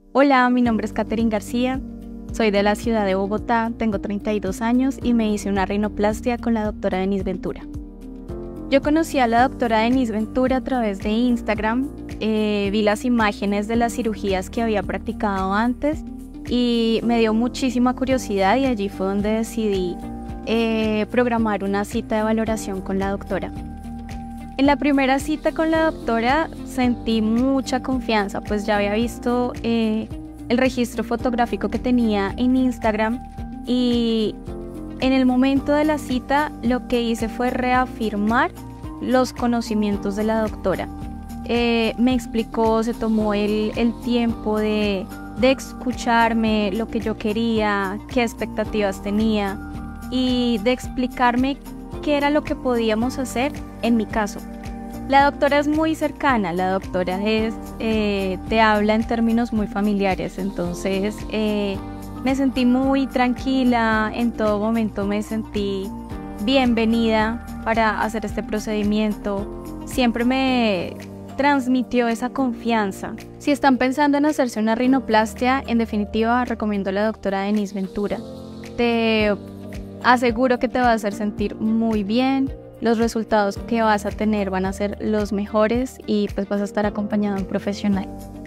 Hola, mi nombre es Katherine García, soy de la ciudad de Bogotá, tengo 32 años y me hice una rinoplastia con la doctora Denise Ventura. Yo conocí a la doctora Denise Ventura a través de Instagram, vi las imágenes de las cirugías que había practicado antes y me dio muchísima curiosidad y allí fue donde decidí programar una cita de valoración con la doctora. En la primera cita con la doctora sentí mucha confianza, pues ya había visto el registro fotográfico que tenía en Instagram y en el momento de la cita lo que hice fue reafirmar los conocimientos de la doctora. Me explicó, se tomó el tiempo de escucharme lo que yo quería, qué expectativas tenía y de explicarme qué era lo que podíamos hacer en mi caso. La doctora es muy cercana, la doctora te habla en términos muy familiares, entonces me sentí muy tranquila, en todo momento me sentí bienvenida para hacer este procedimiento, siempre me transmitió esa confianza. Si están pensando en hacerse una rinoplastia, en definitiva recomiendo a la doctora Denise Ventura. Te aseguro que te va a hacer sentir muy bien, los resultados que vas a tener van a ser los mejores y pues vas a estar acompañado de un profesional.